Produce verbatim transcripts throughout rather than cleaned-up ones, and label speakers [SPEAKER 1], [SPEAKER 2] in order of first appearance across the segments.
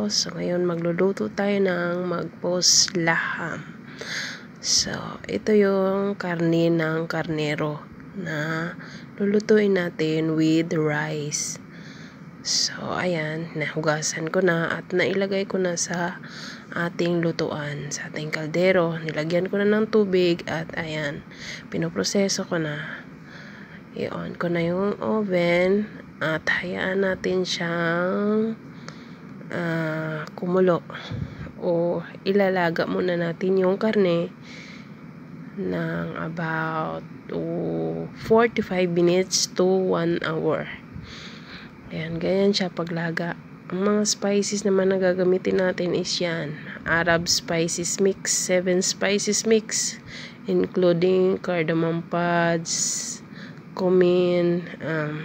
[SPEAKER 1] tayo. So, ngayon magluluto tayo ng magpos laham. So, ito yung karne ng karnero na lulutuin natin with rice. So, ayan, nahugasan ko na at nailagay ko na sa ating lutuan, sa ating kaldero. Nilagyan ko na ng tubig at ayan, pinoproseso ko na. I-on ko na yung oven at hayaan natin siyang uh, kumulo o ilalaga muna natin yung karne ng about oh, forty-five minutes to one hour. Ayan, ganyan siya paglaga. Ang mga spices naman na gagamitin natin is yan, Arab spices mix, seven spices mix, including cardamom pods, cumin, um,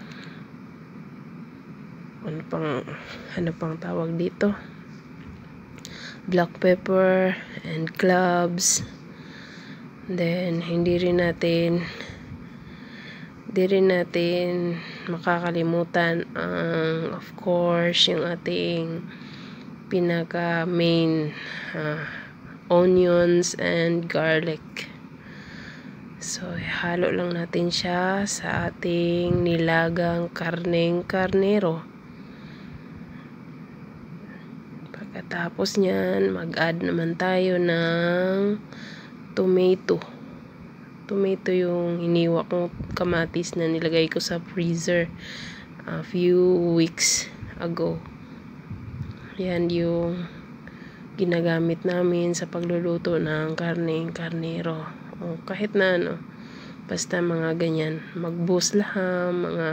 [SPEAKER 1] ano pang, ano pang tawag dito, black pepper and cloves. Then, hindi rin natin, hindi rin natin makakalimutan ang, uh, of course, yung ating pinaka main, uh, onions and garlic. So, halo lang natin siya sa ating nilagang karneng karnero. Pagkatapos nyan, mag-add naman tayo ng tomato. Tomato yung hiniwa kong kamatis na nilagay ko sa freezer a few weeks ago. Yan yung ginagamit namin sa pagluluto ng karneng karnero. O kahit na ano, basta mga ganyan, magbus laham, mga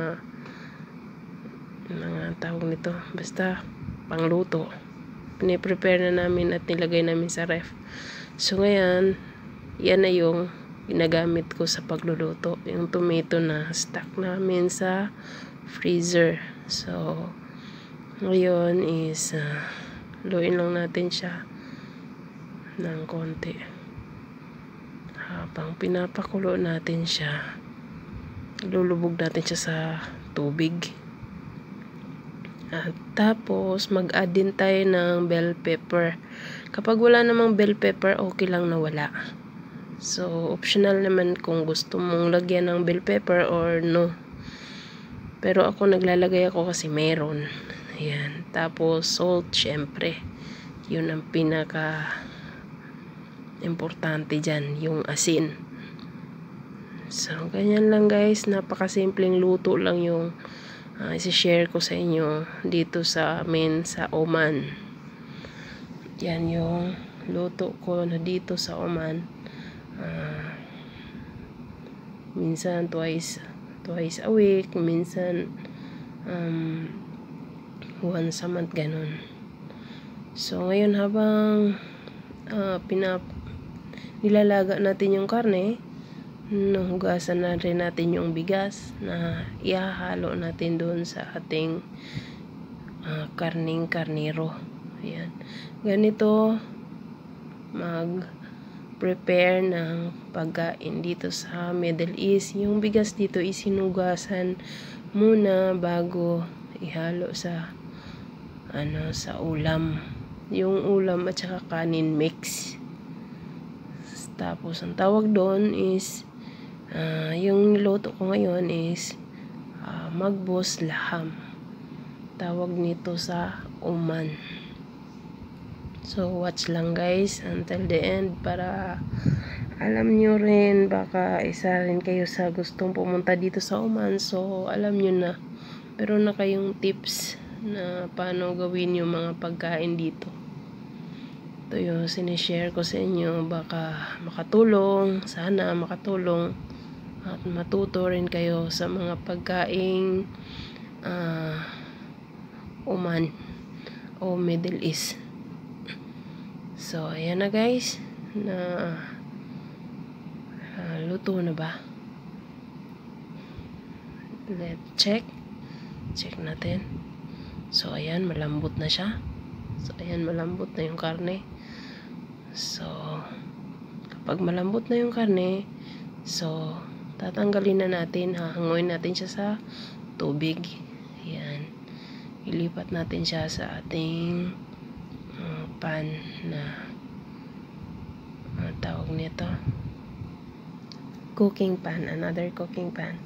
[SPEAKER 1] mga tawag nito, basta pangluto. Piniprepare na namin at nilagay namin sa ref. So ngayon, yan na yung ginagamit ko sa pagluluto, yung tomato na stock namin sa freezer. So ngayon is uh, luin lang natin siya ng konti. Habang pinapakulo natin siya, lulubog natin siya sa tubig. At tapos, mag-add din tayo ng bell pepper. Kapag wala namang bell pepper, okay lang na wala. So, optional naman kung gusto mong lagyan ng bell pepper or no. Pero ako, naglalagay ako kasi meron. Ayan. Tapos, salt, syempre. Yun ang pinaka importante dyan, yung asin. So, ganyan lang guys. Napakasimpleng luto lang yung Uh, isi-share ko sa inyo dito sa amin sa Oman. Yan yung luto ko na dito sa Oman. Uh, minsan twice twice a week, minsan um, once a month, ganun. So ngayon habang uh, pinap nilalaga natin yung karne, hugasan na rin natin yung bigas na ihahalo natin doon sa ating uh, karning karnero. Ayan. Ganito mag prepare ng pagkain dito sa Middle East. Yung bigas dito isinugasan muna bago ihalo sa ano sa ulam. Yung ulam at saka kanin mix. Tapos ang tawag doon is Uh, yung niluto ko ngayon is uh, magbos laham. Tawag nito sa Oman. So watch lang guys until the end para alam nyo rin, baka isa rin kayo sa gustong pumunta dito sa Oman. So alam nyo na, pero na kayong tips na paano gawin yung mga pagkain dito. Ito yung sinishare ko sa inyo, baka makatulong, sana makatulong at matuto rin kayo sa mga pagkaing uh, Oman o Middle East. So ayan na guys, na uh, luto na ba? Let's check check natin. So ayan, malambot na siya. So ayan, malambot na yung karne. So kapag malambot na yung karne, so tatanggalin na natin, hahanguin natin siya sa tubig. Ayan. ilipat natin siya sa ating uh, pan na uh, tawag nito cooking pan, another cooking pan.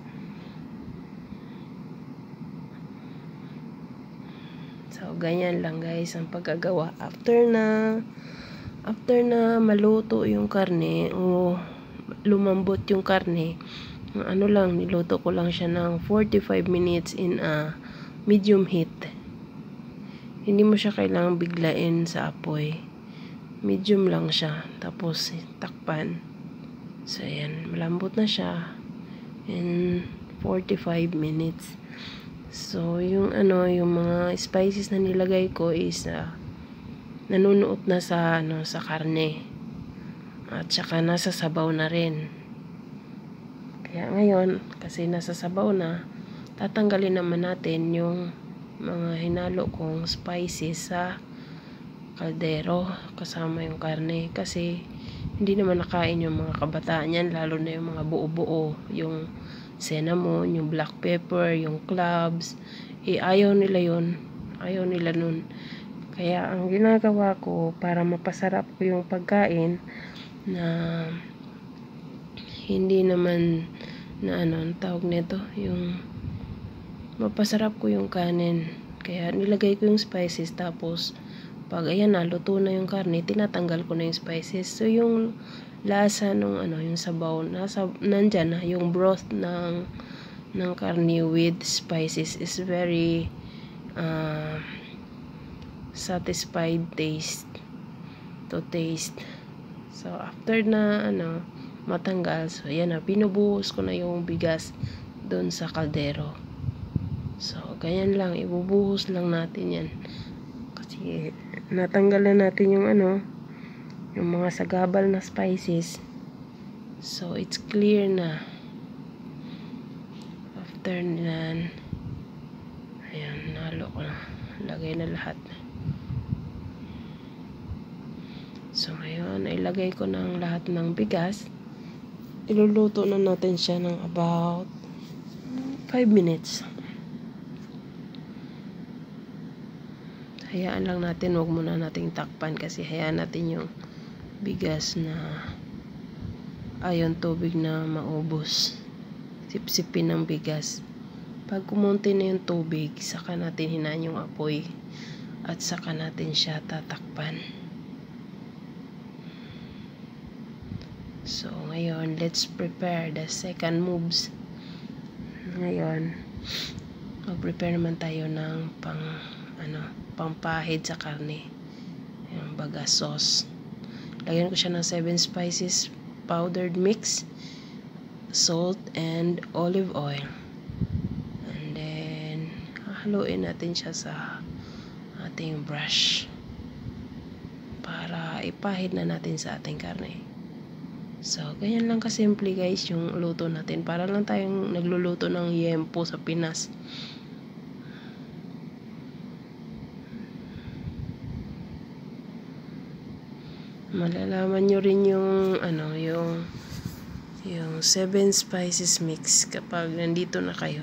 [SPEAKER 1] So ganyan lang guys ang pagkagawa after na after na maluto yung karne o lumambot yung karne. Ano lang, niluto ko lang siya ng forty-five minutes in a medium heat. Hindi mo siya kailangang biglain sa apoy. Medium lang siya. Tapos takpan. So ayan, malambot na siya in forty-five minutes. So yung ano, yung mga spices na nilagay ko is uh, nanunuot na sa ano, sa karne. At saka nasa sabaw na rin. Kaya ngayon, kasi nasa sabaw na, tatanggalin naman natin yung mga hinalo kong spices sa kaldero kasama yung karne. Kasi hindi naman nakain yung mga kabataan yan, lalo na yung mga buo-buo, yung cinnamon, yung black pepper, yung cloves. Eh, ayaw nila yun. Ayaw nila nun. Kaya ang ginagawa ko para mapasarap ko yung pagkain na hindi naman na ano, ang tawag nito, yung mapasarap ko yung kanin. Kaya nilagay ko yung spices, tapos pag ayan na, luto na yung karne, tinatanggal ko na yung spices. So yung lasa nung ano, yung sabaw, nasa, nandyan na, yung broth ng, ng karne with spices is very uh, satisfied taste to taste. So after na ano, matanggal, so yan na, pinubuhos ko na yung bigas doon sa kaldero. So ganyan lang, ibubuhos lang natin yan kasi natanggalan natin yung ano, yung mga sagabal na spices. So it's clear na. After nyan, ayan, nalo ko na, lagay na lahat. So ngayon, ilagay ko ng lahat ng bigas. Iluluto na natin siya ng about five minutes. Hayaan lang natin, huwag muna nating takpan kasi hayaan natin yung bigas na ayon tubig na maubos. Sipsipin ng bigas. Pag kumunti na yung tubig, saka natin hinaan yung apoy at saka natin siya tatakpan. So, ngayon, let's prepare the second moves. Ngayon, mag-prepare naman tayo ng pang, ano, pampahid sa karne. Yung baga sauce. Lagyan ko siya ng seven spices powdered mix, salt, and olive oil. And then, haluin natin siya sa ating brush para ipahid na natin sa ating karne. So, ganyan lang kasimple guys yung luto natin. Para lang tayong nagluluto ng yempo sa Pinas. Malalaman nyo rin yung ano, yung yung seven spices mix kapag nandito na kayo.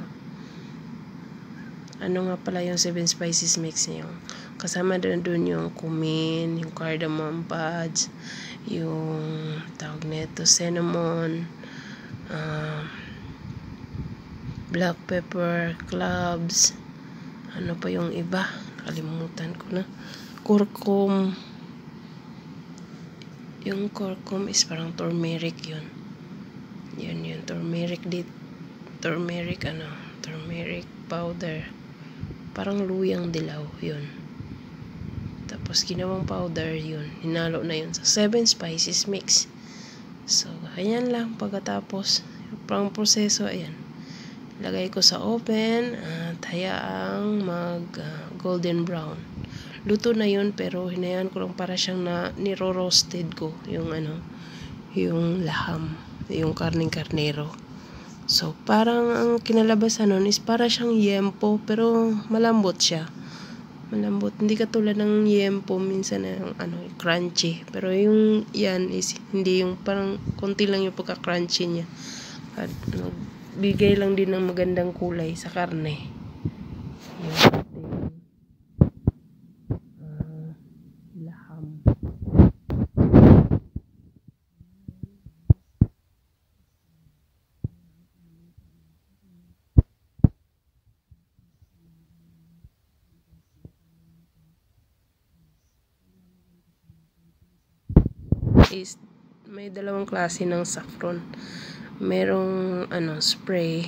[SPEAKER 1] Ano nga pala yung seven spices mix niyo? Kasama din doon yung cumin, yung cardamom pods, yung tawag nito cinnamon, uh, black pepper, cloves, ano pa yung iba, nakalimutan ko na, curcum. Yung curcum is parang turmeric yun. Yun yun, turmeric dit, turmeric ano, turmeric powder. Parang luyang dilaw yun. Tapos ginawang powder yun, hinalo na yun sa seven spices mix. So ayan lang, pagkatapos pang proseso, ayan, lagay ko sa oven at hayaang mag uh, golden brown. Luto na yun, pero hinayaan ko lang para siyang na niro-roasted ko yung ano, yung laham, yung karning karnero. So parang ang kinalabasan nun is para siyang yempo, pero malambot siya. Malambot, hindi katulad ng yempo minsan na yung ano, crunchy. Pero yung yan is hindi, yung parang konti lang yung pagka-crunchy niya. At ano, bigay lang din ng magandang kulay sa karne. Yung is may dalawang klase ng saffron. Merong ano, spray.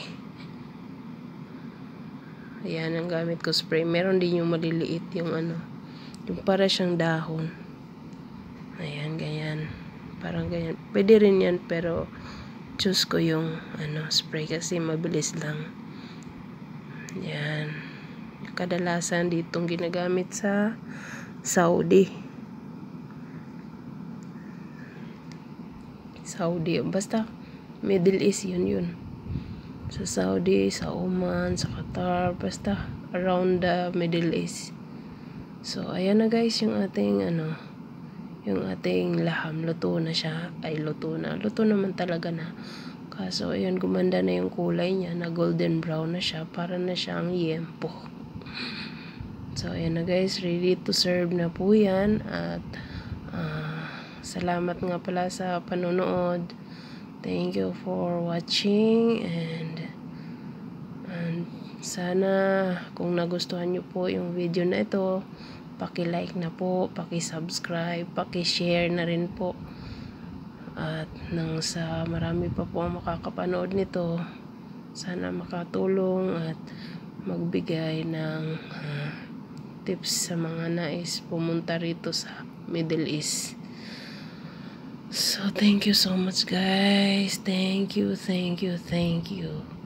[SPEAKER 1] Ayan, ang gamit ko spray. Meron din yung maliliit, yung ano, yung para siyang dahon. Ayan, ganyan. Parang ganyan. Pwede rin yan, pero choose ko yung ano, spray kasi mabilis lang. Ayan. Kadalasan ditong ginagamit sa Saudi. Saudi. Basta Middle East yun yun. Sa Saudi, sa Oman, sa Qatar, basta around the Middle East. So, ayan na guys yung ating ano, yung ating laham. Luto na siya. Ay, luto na. Luto naman talaga na. Kaso, ayan, gumanda na yung kulay niya. Na golden brown na siya. Para na siyang yempo. So, ayan na guys. Ready to serve na po yan. At, uh, salamat nga pala sa panonood. Thank you for watching. And, and sana, kung nagustuhan nyo po yung video na ito, paki-like na po, paki-subscribe, paki-share na rin po. At nang sa marami pa po ang makakapanood nito, sana makatulong at magbigay ng uh, tips sa mga nais pumunta rito sa Middle East. So, thank you so much guys. Thank you, thank you, thank you.